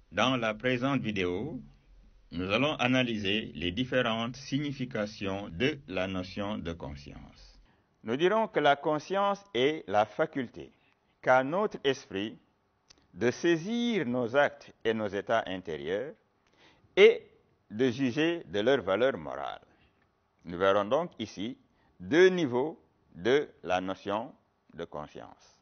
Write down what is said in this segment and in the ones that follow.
Dans la présente vidéo, nous allons analyser les différentes significations de la notion de conscience. Nous dirons que la conscience est la faculté qu'a notre esprit de saisir nos actes et nos états intérieurs et de juger de leur valeur morale. Nous verrons donc ici deux niveaux de la notion de conscience.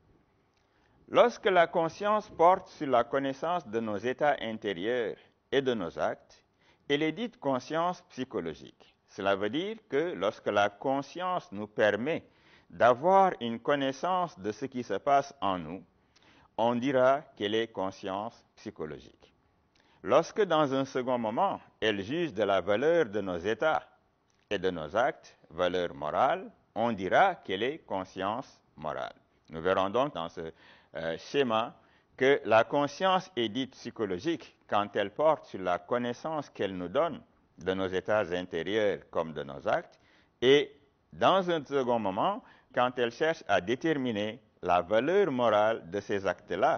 Lorsque la conscience porte sur la connaissance de nos états intérieurs et de nos actes, elle est dite conscience psychologique. Cela veut dire que lorsque la conscience nous permet d'avoir une connaissance de ce qui se passe en nous, on dira qu'elle est conscience psychologique. Lorsque dans un second moment, elle juge de la valeur de nos états et de nos actes, valeur morale, on dira qu'elle est conscience morale. Nous verrons donc dans ce schéma que la conscience est dite psychologique quand elle porte sur la connaissance qu'elle nous donne de nos états intérieurs comme de nos actes, et dans un second moment, quand elle cherche à déterminer la valeur morale de ces actes-là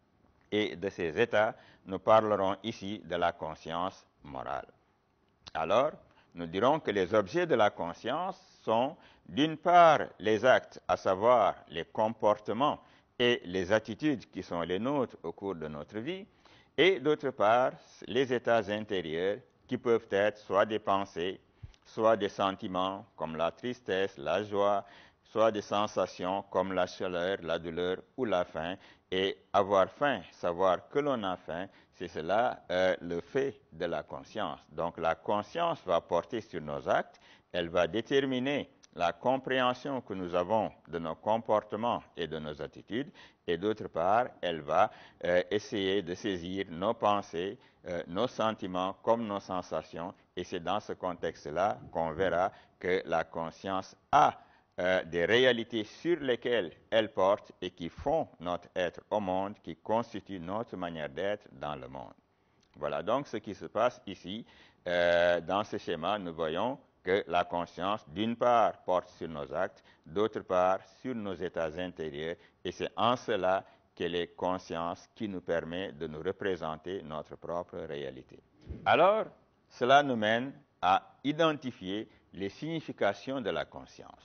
et de ces états, nous parlerons ici de la conscience morale. Alors, nous dirons que les objets de la conscience sont, d'une part, les actes, à savoir les comportements et les attitudes qui sont les nôtres au cours de notre vie, et d'autre part, les états intérieurs qui peuvent être soit des pensées, soit des sentiments comme la tristesse, la joie, soit des sensations comme la chaleur, la douleur ou la faim. Et avoir faim, savoir que l'on a faim, c'est cela le fait de la conscience. Donc la conscience va porter sur nos actes, elle va déterminer la compréhension que nous avons de nos comportements et de nos attitudes, et d'autre part, elle va essayer de saisir nos pensées, nos sentiments comme nos sensations, et c'est dans ce contexte-là qu'on verra que la conscience a des réalités sur lesquelles elle porte et qui font notre être au monde, qui constituent notre manière d'être dans le monde. Voilà donc ce qui se passe ici. Dans ce schéma, nous voyons que la conscience, d'une part, porte sur nos actes, d'autre part, sur nos états intérieurs, et c'est en cela qu'elle est conscience qui nous permet de nous représenter notre propre réalité. Alors, cela nous mène à identifier les significations de la conscience.